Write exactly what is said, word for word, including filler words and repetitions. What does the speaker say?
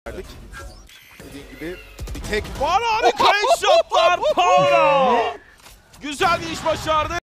verdik. Dediğim gibi bir tek var, harika headshotlar Power'a. Güzel bir iş başardı.